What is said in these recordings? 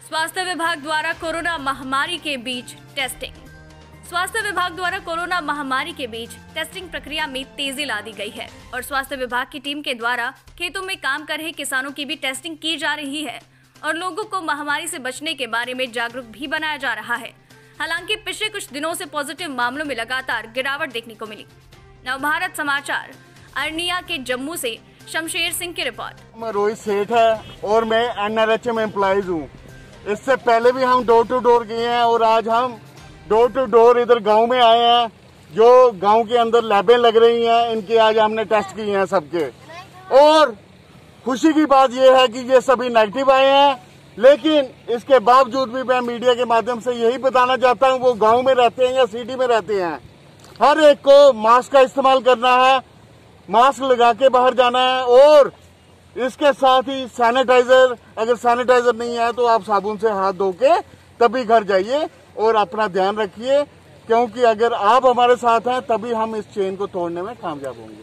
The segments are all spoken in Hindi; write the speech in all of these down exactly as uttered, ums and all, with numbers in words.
स्वास्थ्य विभाग द्वारा कोरोना महामारी के बीच टेस्टिंग स्वास्थ्य विभाग द्वारा कोरोना महामारी के बीच टेस्टिंग प्रक्रिया में तेजी ला दी गई है और स्वास्थ्य विभाग की टीम के द्वारा खेतों में काम कर रहे किसानों की भी टेस्टिंग की जा रही है और लोगों को महामारी से बचने के बारे में जागरूक भी बनाया जा रहा है। हालांकि पिछले कुछ दिनों से पॉजिटिव मामलों में लगातार गिरावट देखने को मिली। नवभारत समाचार अरनिया के जम्मू से शमशेर सिंह की रिपोर्ट। मैं रोहित सेठ है और मैं N R H M employees हूँ। इससे पहले भी हम डोर टू डोर गए हैं और आज हम डोर टू डोर इधर गांव में आए हैं। जो गांव के अंदर लैबें लग रही हैं, इनके आज हमने टेस्ट किए हैं सबके। और खुशी की बात यह है कि ये सभी नेगेटिव आए हैं, लेकिन इसके बावजूद भी मैं मीडिया के माध्यम से यही बताना चाहता हूँ, वो गांव में रहते हैं या सिटी में रहते हैं, हर एक को मास्क का इस्तेमाल करना है, मास्क लगा के बाहर जाना है और इसके साथ ही सैनिटाइजर, अगर सैनिटाइजर नहीं है तो आप साबुन से हाथ धो के तभी घर जाइए और अपना ध्यान रखिए, क्योंकि अगर आप हमारे साथ हैं तभी हम इस चेन को तोड़ने में कामयाब होंगे।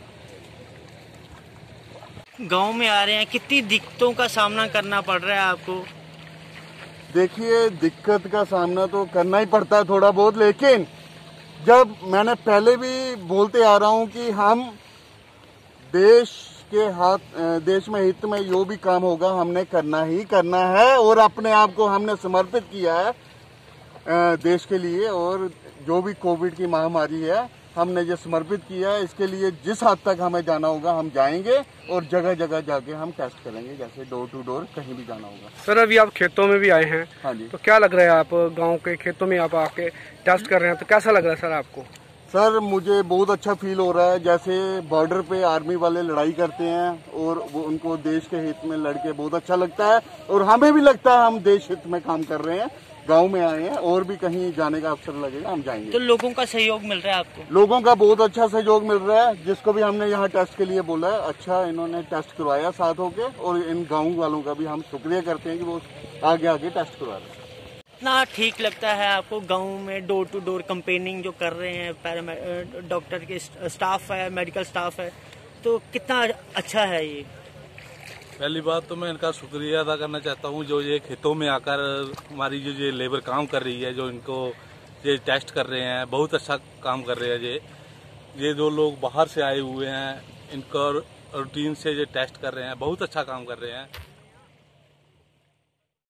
गांव में आ रहे हैं, कितनी दिक्कतों का सामना करना पड़ रहा है आपको? देखिए, दिक्कत का सामना तो करना ही पड़ता है थोड़ा बहुत, लेकिन जब मैंने पहले भी बोलते आ रहा हूं कि हम देश के हाथ, देश में हित में जो भी काम होगा हमने करना ही करना है और अपने आप को हमने समर्पित किया है देश के लिए। और जो भी कोविड की महामारी है हमने ये समर्पित किया है, इसके लिए जिस हद तक हमें जाना होगा हम जाएंगे और जगह जगह जाके हम टेस्ट करेंगे, जैसे डोर टू डोर कहीं भी जाना होगा। सर, अभी आप खेतों में भी आए हैं। हाँ जी। तो क्या लग रहा है, आप गांव के खेतों में आप आके टेस्ट कर रहे हैं, तो कैसा लग रहा है सर आपको? सर, मुझे बहुत अच्छा फील हो रहा है, जैसे बॉर्डर पे आर्मी वाले लड़ाई करते हैं और वो उनको देश के हित में लड़के बहुत अच्छा लगता है और हमें भी लगता है हम देश हित में काम कर रहे हैं। गांव में आए हैं और भी कहीं जाने का अवसर लगेगा हम जाएंगे। तो लोगों का सहयोग मिल रहा है आपको? लोगों का बहुत अच्छा सहयोग मिल रहा है, जिसको भी हमने यहाँ टेस्ट के लिए बोला है, अच्छा इन्होंने टेस्ट करवाया साथ होके, और इन गाँव वालों का भी हम शुक्रिया करते हैं कि वो आगे आगे टेस्ट करवा रहे हैं। कितना ठीक लगता है आपको गांव में डोर टू डोर कैंपेनिंग जो कर रहे हैं, पैरा डॉक्टर के स्टाफ है, मेडिकल स्टाफ है, तो कितना अच्छा है ये? पहली बात तो मैं इनका शुक्रिया अदा करना चाहता हूँ, जो ये खेतों में आकर हमारी जो ये लेबर काम कर रही है, जो इनको ये टेस्ट कर रहे हैं, बहुत अच्छा काम कर रहे हैं। ये ये जो लोग बाहर से आए हुए हैं, इनको रूटीन से ये टेस्ट कर रहे हैं, बहुत अच्छा काम कर रहे हैं।